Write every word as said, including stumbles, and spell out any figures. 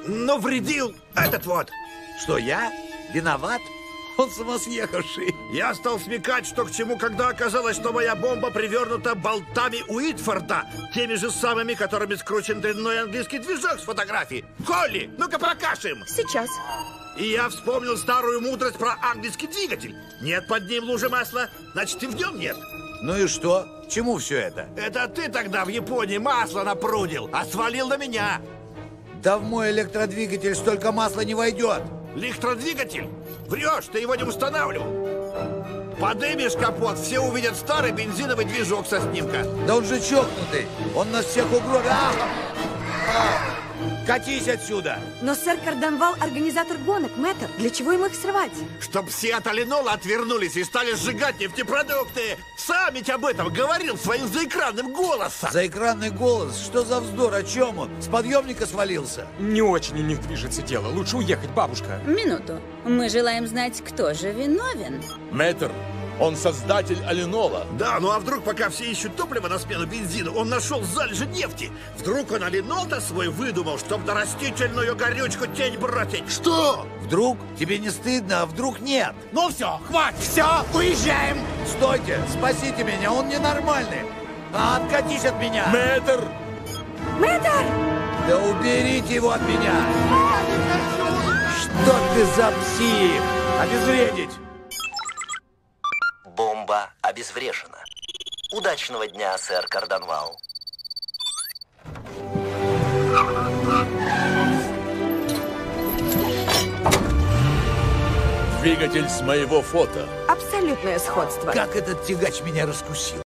навредил этот вот. Что, я? Виноват? Он самосъехавший. Я стал смекать, что к чему, когда оказалось, что моя бомба привернута болтами Уитфорда, теми же самыми, которыми скручен дрянной английский движок с фотографии. Холли, ну-ка прокашем. Сейчас. И я вспомнил старую мудрость про английский двигатель. Нет под ним лужи масла, значит и в нем нет. Ну и что? Чему все это? Это ты тогда в Японии масло напрудил, а свалил на меня. Да в мой электродвигатель столько масла не войдет. Электродвигатель? Врешь, ты его не устанавливал. Подымешь капот, все увидят старый бензиновый движок со снимка. Да он же чокнутый. Он нас всех угробит. А! А! Катись отсюда! Но сэр Карданвал организатор гонок, мэтр. Для чего им их срывать? Чтоб все от Алинола отвернулись и стали сжигать нефтепродукты. Сам ведь об этом говорил своим заэкранным голосом. Заэкранный голос? Что за вздор? О чем он? С подъемника свалился? Не очень у них движется дело. Лучше уехать, бабушка. Минуту. Мы желаем знать, кто же виновен. Мэтр, он создатель Алинола. Да, ну а вдруг, пока все ищут топливо на смену бензину, он нашел залежи нефти. Вдруг он Алинол-то свой выдумал, чтоб на растительную горючку тень бросить. Что? Вдруг? Тебе не стыдно, а вдруг нет? Ну все, хватит, все, уезжаем. Стойте, спасите меня, он ненормальный. А, откатись от меня. Мэтр! Мэтр! Да уберите его от меня. Что ты за псих? Обезвредить. Бомба обезврежена. Удачного дня, сэр Карданвал. Двигатель с моего фото. Абсолютное сходство. Как этот тягач меня раскусил.